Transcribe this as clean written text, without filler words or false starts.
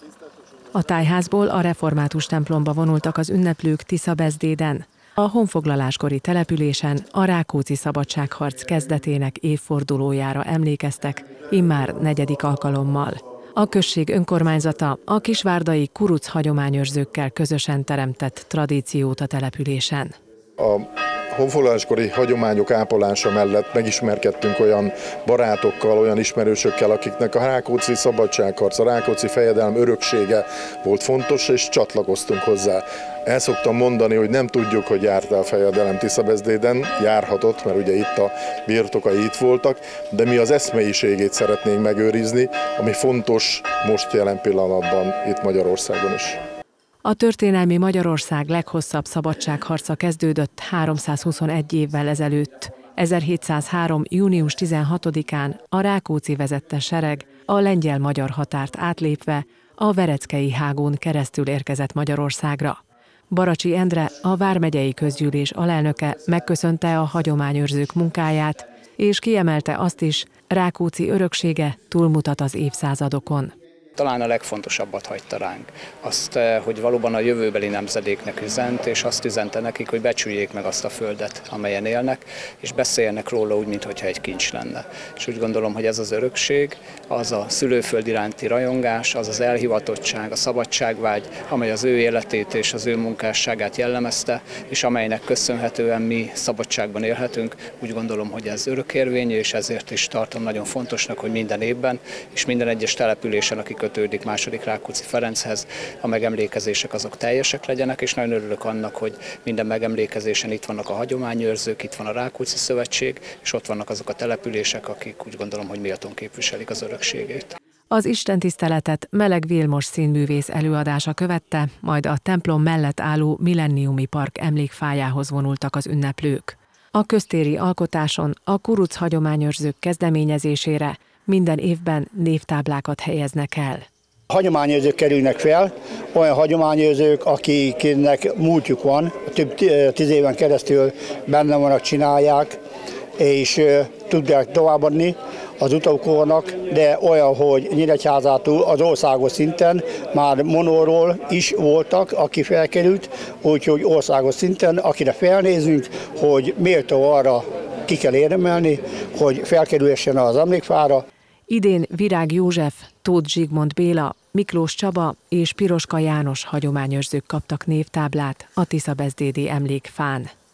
A tájházból a református templomba vonultak az ünneplők Tisza-Beszdéden. A honfoglaláskori településen a Rákóczi szabadságharc kezdetének évfordulójára emlékeztek, immár 4. alkalommal. A község önkormányzata a kisvárdai kuruc hagyományőrzőkkel közösen teremtett tradíciót a településen. A honfoglaláskori hagyományok ápolása mellett megismerkedtünk olyan barátokkal, olyan ismerősökkel, akiknek a Rákóczi szabadságharc, a Rákóczi fejedelem öröksége volt fontos, és csatlakoztunk hozzá. El szoktam mondani, hogy nem tudjuk, hogy járt a fejedelem Tisza-Beszdéden, járhatott, mert ugye itt a birtokai itt voltak, de mi az eszmeiségét szeretnénk megőrizni, ami fontos most jelen pillanatban itt Magyarországon is. A történelmi Magyarország leghosszabb szabadságharca kezdődött 321 évvel ezelőtt. 1703. június 16-án a Rákóczi vezette sereg a lengyel-magyar határt átlépve a Vereckei hágón keresztül érkezett Magyarországra. Baracsi Endre, a vármegyei közgyűlés alelnöke megköszönte a hagyományőrzők munkáját, és kiemelte azt is, Rákóczi öröksége túlmutat az évszázadokon. Talán a legfontosabbat hagyta ránk. Azt, hogy valóban a jövőbeli nemzedéknek üzent, és azt üzente nekik, hogy becsüljék meg azt a földet, amelyen élnek, és beszéljenek róla úgy, mintha egy kincs lenne. És úgy gondolom, hogy ez az örökség, az a szülőföld iránti rajongás, az az elhivatottság, a szabadságvágy, amely az ő életét és az ő munkásságát jellemezte, és amelynek köszönhetően mi szabadságban élhetünk. Úgy gondolom, hogy ez örökérvényű, és ezért is tartom nagyon fontosnak, hogy minden évben és minden egyes településen, aki kötődik II. Rákóczi Ferenchez, a megemlékezések azok teljesek legyenek, és nagyon örülök annak, hogy minden megemlékezésen itt vannak a hagyományőrzők, itt van a Rákóczi Szövetség, és ott vannak azok a települések, akik úgy gondolom, hogy méltón képviselik az örökségét. Az istentiszteletet Meleg Vilmos színművész előadása követte, majd a templom mellett álló Millenniumi Park emlékfájához vonultak az ünneplők. A köztéri alkotáson a kuruc hagyományőrzők kezdeményezésére minden évben névtáblákat helyeznek el. Hagyományőrzők kerülnek fel, olyan hagyományőrzők, akiknek múltjuk van, több 10 éven keresztül benne vannak, csinálják, és tudják továbbadni az utókornak, de olyan, hogy Nyíregyházától az országos szinten már monóról is voltak, aki felkerült, úgyhogy országos szinten, akire felnézünk, hogy méltó arra ki kell érdemelni, hogy felkerülhessen az emlékfára. Idén Virág József, Tóth Zsigmond Béla, Miklós Csaba és Piroska János hagyományőrzők kaptak névtáblát a Tisza-Beszdédi emlékfán.